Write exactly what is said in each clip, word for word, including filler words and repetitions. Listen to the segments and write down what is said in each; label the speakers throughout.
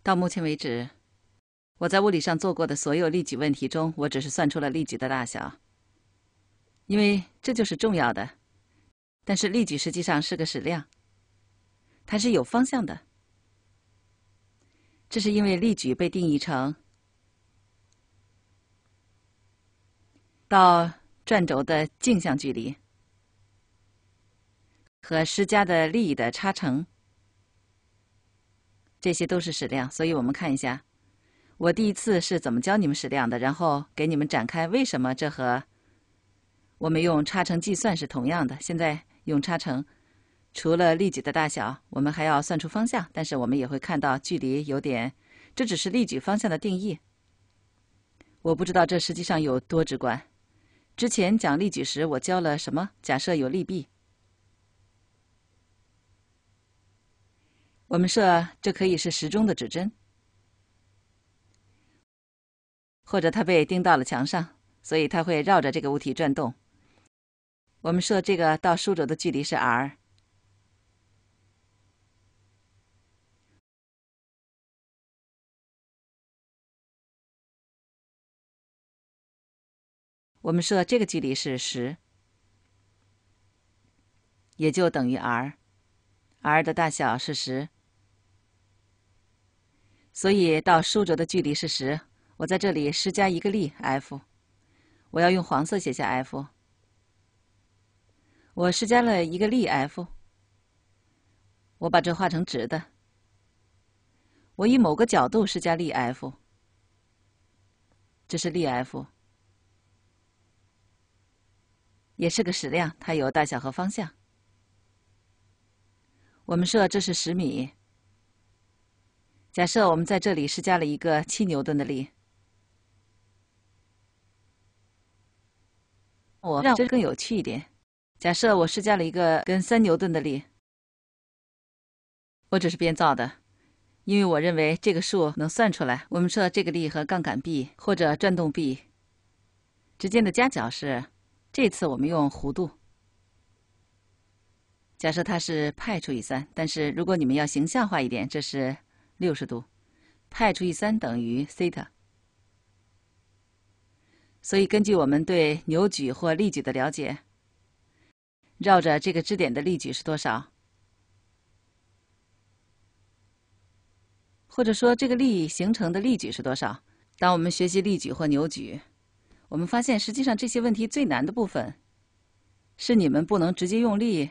Speaker 1: 到目前为止，我在物理上做过的所有力矩问题中，我只是算出了力矩的大小，因为这就是重要的。但是力矩实际上是个矢量，它是有方向的。这是因为力矩被定义成到转轴的径向距离和施加的力的差乘，这些都是矢量。所以我们看一下，我第一次是怎么教你们矢量的，然后给你们展开为什么这和我们用差乘计算是同样的。现在用差乘，除了力矩的大小，我们还要算出方向，但是我们也会看到距离有点，这只是力矩方向的定义。我不知道这实际上有多直观。之前讲力矩时，我教了什么？假设有力臂，我们设这可以是时钟的指针，或者它被钉到了墙上，所以它会绕着这个物体转动。我们设这个到书轴的距离是 r， 我们设这个距离是十，也就等于 r，r 的大小是十，所以到书轴的距离是十。我在这里施加一个力 F， 我要用黄色写下 F。我施加了一个力 F， 我把这画成直的。我以某个角度施加力 F， 这是力 F， 也是个矢量，它有大小和方向。我们设这是十米。假设我们在这里施加了一个七牛顿的力，我让这更有趣一点。假设我施加了一个跟三牛顿的力，我只是编造的，因为我认为这个数能算出来。我们设这个力和杠杆臂或者转动臂之间的夹角是，这次我们用弧度。假设它是派除以三，但是如果你们要形象化一点，这是六十度，派除以三等于西塔。所以根据我们对扭矩或力矩的了解，绕着这个支点的力矩是多少？或者说这个力形成的力矩是多少？当我们学习力矩或扭矩，我们发现实际上这些问题最难的部分是你们不能直接用力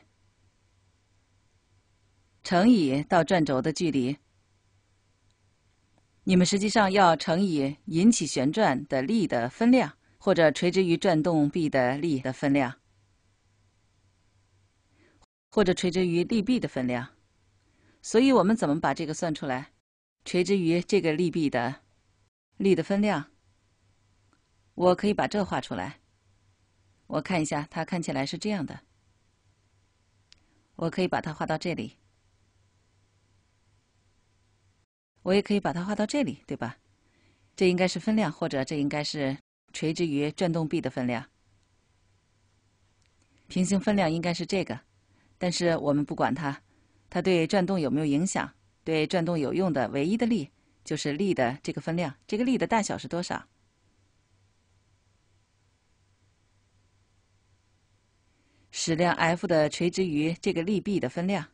Speaker 1: 乘以到转轴的距离，你们实际上要乘以引起旋转的力的分量，或者垂直于转动臂的力的分量，或者垂直于力臂的分量。所以我们怎么把这个算出来？垂直于这个力臂的力的分量，我可以把这画出来。我看一下，它看起来是这样的。我可以把它画到这里，我也可以把它画到这里，对吧？这应该是分量，或者这应该是垂直于转动臂的分量。平行分量应该是这个，但是我们不管它，它对转动有没有影响？对转动有用的唯一的力就是力的这个分量，这个力的大小是多少？矢量 F 的垂直于这个力臂的分量。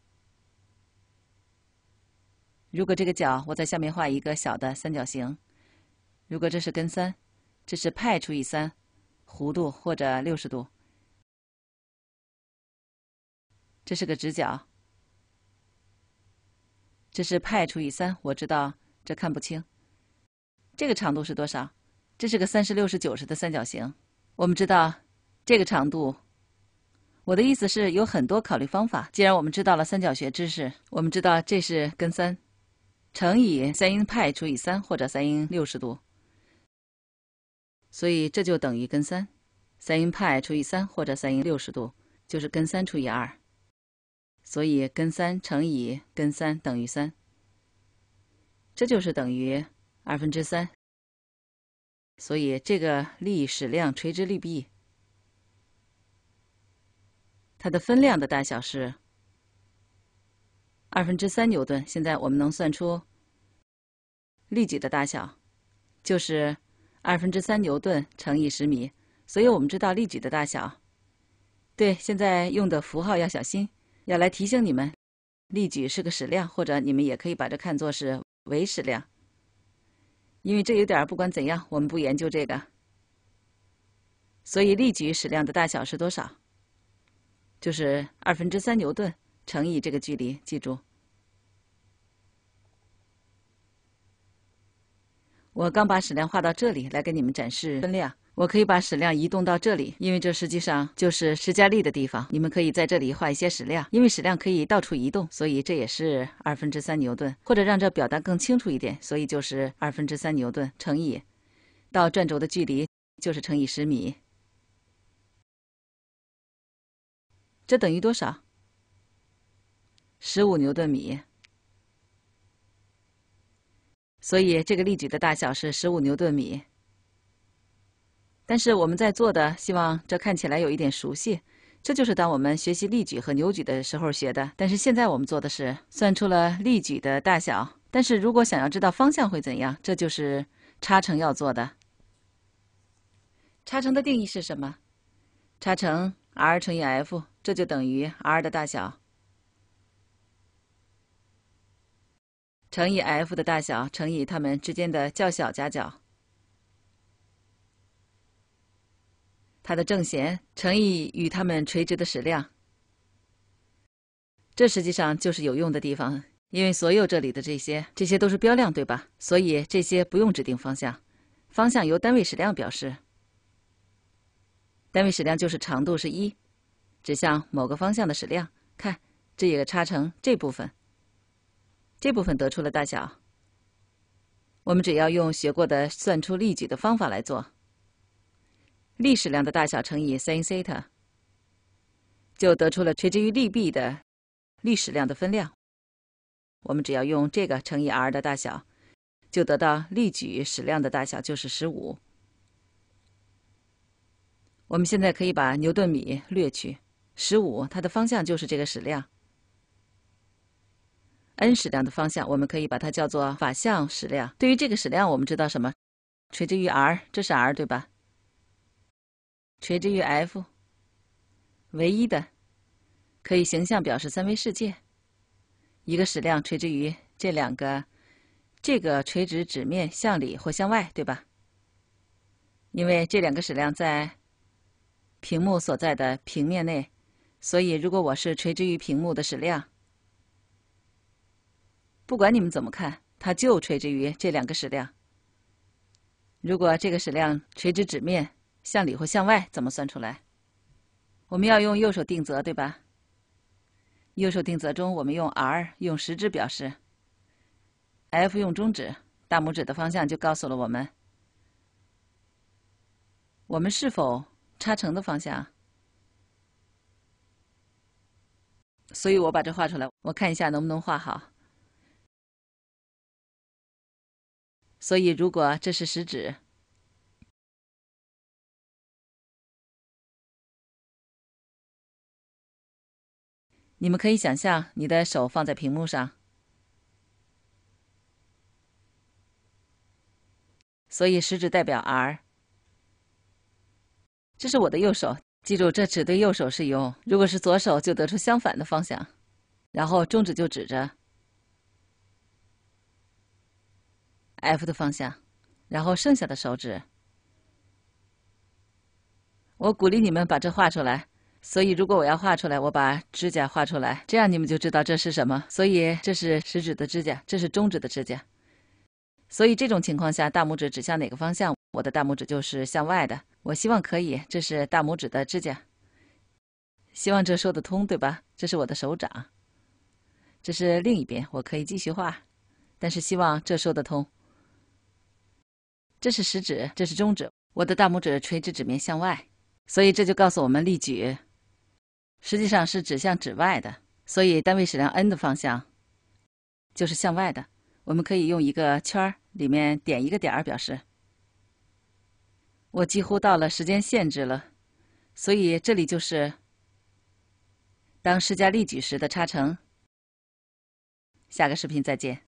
Speaker 1: 如果这个角，我在下面画一个小的三角形。如果这是根三，这是派除以三，弧度或者六十度。这是个直角，这是派除以三，我知道这看不清。这个长度是多少？这是个三十、六十、九十的三角形。我们知道这个长度。我的意思是有很多考虑方法。既然我们知道了三角学知识，我们知道这是根三乘以三因派除以三或者三因六十度，所以这就等于根三。三因派除以三或者三因六十度就是根三除以二，所以根三乘以根三等于三，这就是等于二分之三。所以这个力矢量垂直力臂，它的分量的大小是二分之三牛顿。现在我们能算出力矩的大小，就是二分之三牛顿乘以十米，所以我们知道力矩的大小。对，现在用的符号要小心，要来提醒你们，力矩是个矢量，或者你们也可以把这看作是唯矢量。因为这有点不管怎样，我们不研究这个。所以力矩矢量的大小是多少？就是二分之三牛顿乘以这个距离，记住。我刚把矢量画到这里来给你们展示分量，我可以把矢量移动到这里，因为这实际上就是施加力的地方。你们可以在这里画一些矢量，因为矢量可以到处移动，所以这也是二分之三牛顿。或者让这表达更清楚一点，所以就是二分之三牛顿乘以到转轴的距离就是乘以十米。这等于多少？十五牛顿米。所以这个力矩的大小是十五牛顿米。但是我们在做的，希望这看起来有一点熟悉，这就是当我们学习力矩和扭矩的时候学的。但是现在我们做的是算出了力矩的大小，但是如果想要知道方向会怎样，这就是差乘要做的。差乘的定义是什么？差乘 r 乘以 f， 这就等于 r 的大小乘以 f 的大小乘以它们之间的较小夹角，它的正弦乘以与它们垂直的矢量。这实际上就是有用的地方，因为所有这里的这些，这些都是标量，对吧？所以这些不用指定方向，方向由单位矢量表示。单位矢量就是长度是一，指向某个方向的矢量。看，这有个差乘这部分，这部分得出了大小。我们只要用学过的算出力矩的方法来做，力矢量的大小乘以 sin theta， 就得出了垂直于力臂的力矢量的分量。我们只要用这个乘以 r 的大小，就得到力矩矢量的大小就是十五。我们现在可以把牛顿米略去，十五它的方向就是这个矢量。n 矢量的方向，我们可以把它叫做法向矢量。对于这个矢量，我们知道什么？垂直于 r， 这是 r 对吧？垂直于 f， 唯一的，可以形象表示三维世界。一个矢量垂直于这两个，这个垂直指面向里或向外，对吧？因为这两个矢量在屏幕所在的平面内，所以如果我是垂直于屏幕的矢量，不管你们怎么看，它就垂直于这两个矢量。如果这个矢量垂直指面向里或向外，怎么算出来？我们要用右手定则，对吧？右手定则中，我们用 r 用食指表示 ，f 用中指，大拇指的方向就告诉了我们，我们是否差乘的方向。所以我把这画出来，我看一下能不能画好。所以如果这是食指，你们可以想象你的手放在屏幕上，所以食指代表 r。这是我的右手，记住这只对右手适用，如果是左手就得出相反的方向。然后中指就指着 f 的方向，然后剩下的手指。我鼓励你们把这画出来，所以如果我要画出来，我把指甲画出来，这样你们就知道这是什么。所以这是食指的指甲，这是中指的指甲。所以这种情况下，大拇指指向哪个方向，我的大拇指就是向外的。我希望可以，这是大拇指的指甲。希望这说得通，对吧？这是我的手掌，这是另一边，我可以继续画，但是希望这说得通。这是食指，这是中指，我的大拇指垂直指面向外，所以这就告诉我们力矩实际上是指向指外的，所以单位矢量 n 的方向就是向外的。我们可以用一个圈里面点一个点儿表示。我几乎到了时间限制了，所以这里就是当施加力矩时的差乘。下个视频再见。